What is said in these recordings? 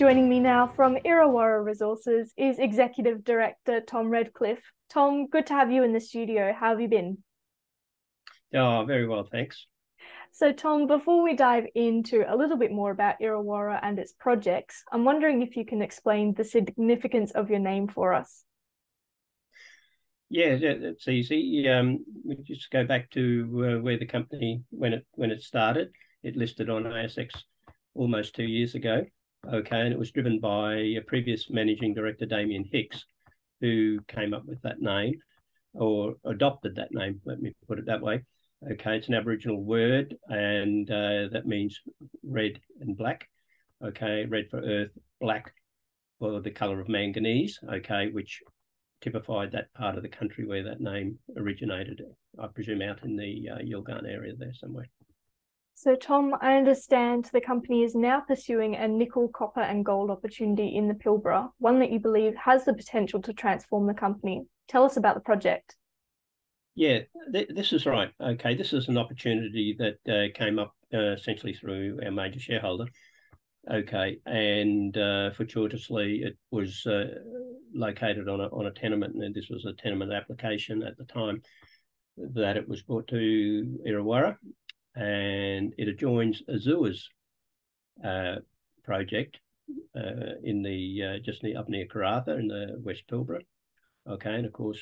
Joining me now from Errawarra Resources is Executive Director Tom Redcliffe. Tom, good to have you in the studio. How have you been? Oh, very well, thanks. So Tom, before we dive into a little bit more about Errawarra and its projects, I'm wondering if you can explain the significance of your name for us. Yeah, it's easy. We just go back to where the company, when it started, it listed on ASX almost 2 years ago. Okay, and it was driven by a previous managing director, Damien Hicks, who came up with that name or adopted that name. Let me put it that way. Okay, it's an Aboriginal word, and that means red and black. Okay, red for earth, black for the color of manganese. Okay, which typified that part of the country where that name originated. I presume out in the Yilgarn area there somewhere. So Tom, I understand the company is now pursuing a nickel, copper and gold opportunity in the Pilbara, one that you believe has the potential to transform the company. Tell us about the project. Yeah, this is right. Okay, this is an opportunity that came up essentially through our major shareholder. Okay, and fortuitously it was located on a tenement, and this was a tenement application at the time that it was brought to Errawarra, and it adjoins Azure's project in the just up near Karratha in the West Pilbara. Okay, and of course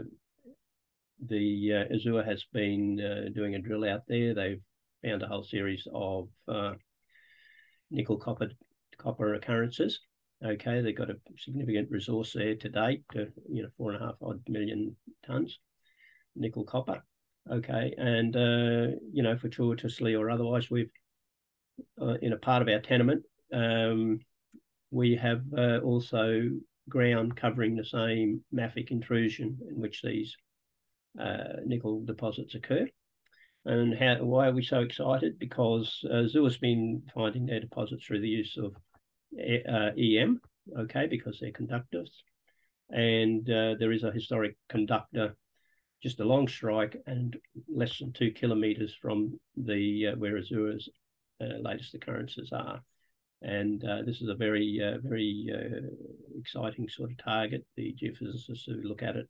the Azure has been doing a drill out there. They've found a whole series of nickel copper occurrences. Okay, they've got a significant resource there to date, 4.5 odd million tonnes nickel copper. Okay, and fortuitously or otherwise, we've in a part of our tenement, we have also ground covering the same mafic intrusion in which these nickel deposits occur. And why are we so excited? Because Azure's been finding their deposits through the use of EM, okay, because they're conductors. And there is a historic conductor just a long strike and less than 2 kilometres from the where Azure's latest occurrences are. And this is a very, very exciting sort of target. The geophysicists who look at it,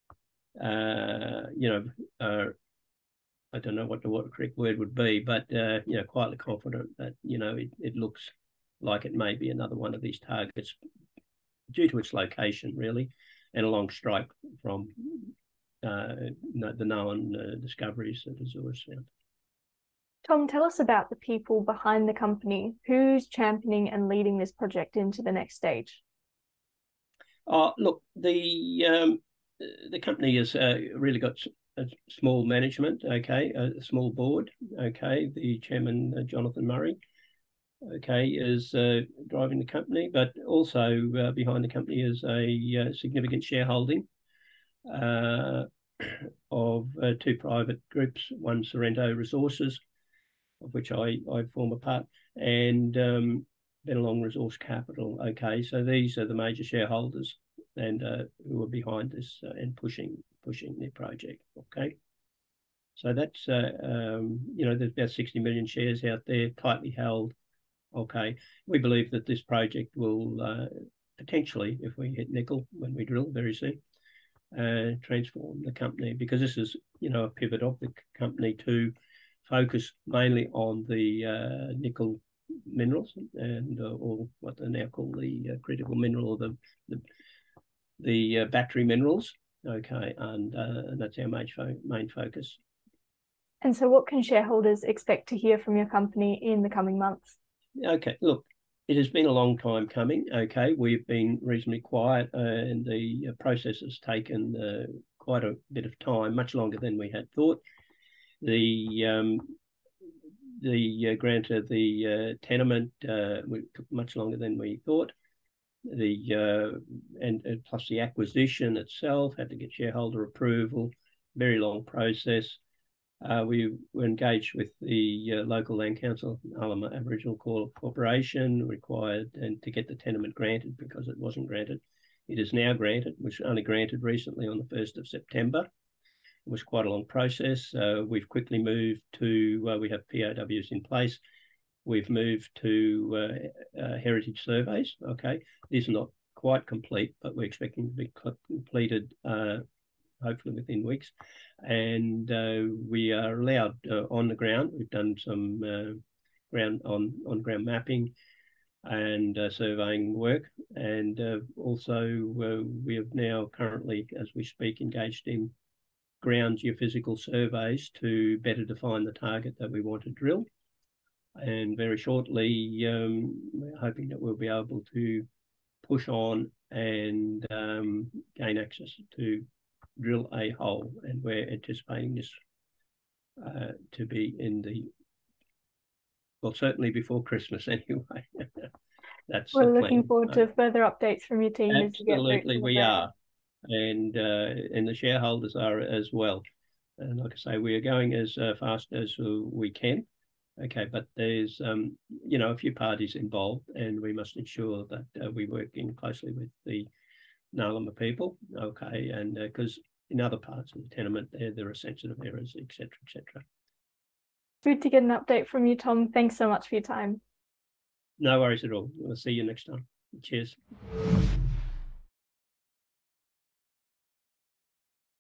I don't know what the correct word would be, but quietly confident that it looks like it may be another one of these targets due to its location, really, and a long strike from the known discoveries that Azure's found. Tom, tell us about the people behind the company. Who's championing and leading this project into the next stage? Look, the company has really got a small management, okay, a small board, okay. The chairman, Jonathan Murray, okay, is driving the company, but also behind the company is a significant shareholding of two private groups, one Sorrento Resources, of which I form a part, and Benelong Resource Capital. Okay, so these are the major shareholders and who are behind this and pushing the project. Okay, so that's there's about 60 million shares out there, tightly held. Okay, we believe that this project will potentially, if we hit nickel when we drill very soon, transform the company, because this is a pivot of the company to focus mainly on the nickel minerals and or what they now call the critical mineral, or the battery minerals. Okay, and that's our main focus. And so what can shareholders expect to hear from your company in the coming months? Okay, look, it has been a long time coming. Okay, we've been reasonably quiet and the process has taken quite a bit of time, much longer than we had thought. The grant of the tenement took much longer than we thought. And plus the acquisition itself had to get shareholder approval, very long process. We were engaged with the local land council, Ulama Aboriginal Corporation, required and to get the tenement granted because it wasn't granted. It is now granted, which was only granted recently on the 1st of September. It was quite a long process. We've quickly moved to, we have POWs in place we've moved to heritage surveys. Okay, these are not quite complete, but we're expecting to be completed hopefully within weeks. And we are allowed on the ground. We've done some on-ground mapping and surveying work. And also we have now currently, as we speak, engaged in ground geophysical surveys to better define the target that we want to drill. And very shortly, we're hoping that we'll be able to push on and gain access to drill a hole. And we're anticipating this to be in the, well, certainly before Christmas anyway. That's We're looking forward to further updates from your team. Absolutely, we are. And the shareholders are as well. And like I say, we are going as fast as we can. Okay, but there's you know, a few parties involved, and we must ensure that we work in closely with the Ngalama people. Okay, and because in other parts of the tenement there are sensitive areas, etc., etc. Good to get an update from you, Tom. Thanks so much for your time. No worries at all. We'll see you next time. Cheers.